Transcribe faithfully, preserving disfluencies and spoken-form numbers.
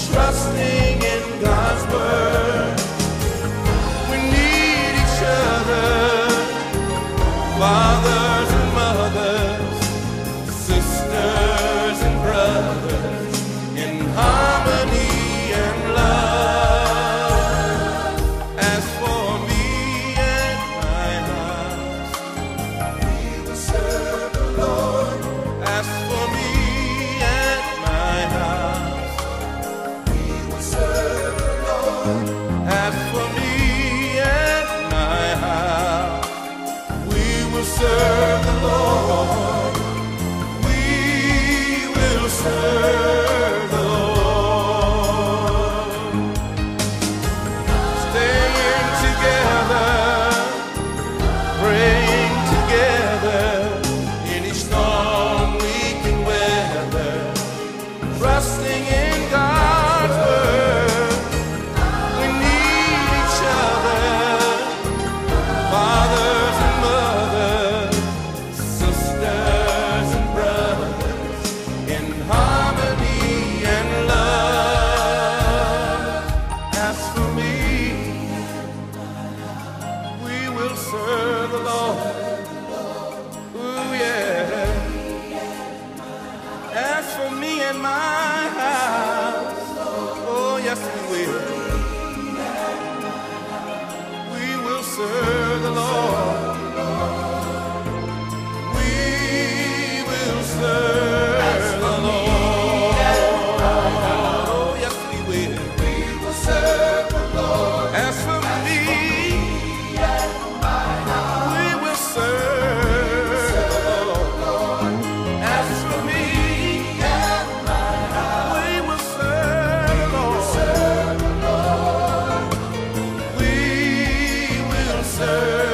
trusting in God's word. We need each other, fathers and mothers, sisters and brothers, in harmony and love. As for me and my house, we will serve the Lord. As for me and my house, we will serve the Lord. As for me and my house, we will serve the Lord. We will serve the Lord. Staying together, praying together, any storm we can weather, trusting in God's word. We need each other, fathers and mothers, sisters and brothers, in harmony and love. As for me, we will serve the Lord. Ooh, yeah. As for me and my house, oh yes we will. We will serve the Lord. We will serve the Lord. Oh yes we will. We will serve the Lord. As for me, we will serve the Lord. As for me, we will serve the Lord. We will serve.